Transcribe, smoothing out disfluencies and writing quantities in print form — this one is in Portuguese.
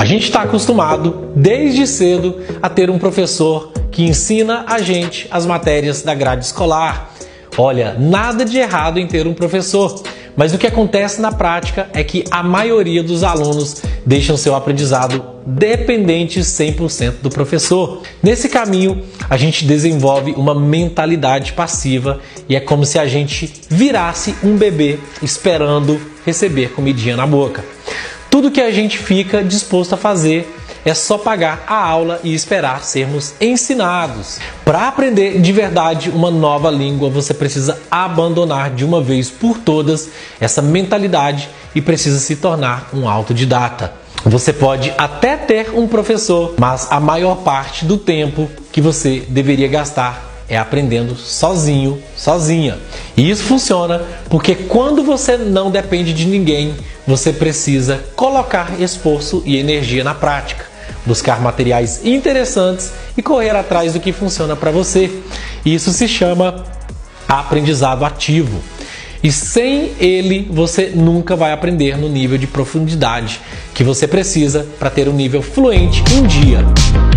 gente está acostumado, desde cedo, a ter um professor que ensina a gente as matérias da grade escolar. Olha, nada de errado em ter um professor, mas o que acontece na prática é que a maioria dos alunos deixam seu aprendizado dependente 100% do professor. Nesse caminho, a gente desenvolve uma mentalidade passiva e é como se a gente virasse um bebê esperando receber comidinha na boca. Tudo que a gente fica disposto a fazer é só pagar a aula e esperar sermos ensinados. Para aprender de verdade uma nova língua, você precisa abandonar de uma vez por todas essa mentalidade e precisa se tornar um autodidata. Você pode até ter um professor, mas a maior parte do tempo que você deveria gastar é aprendendo sozinho, sozinha. E isso funciona porque quando você não depende de ninguém, você precisa colocar esforço e energia na prática, buscar materiais interessantes e correr atrás do que funciona para você. Isso se chama aprendizado ativo. E sem ele, você nunca vai aprender no nível de profundidade que você precisa para ter um nível fluente em dia.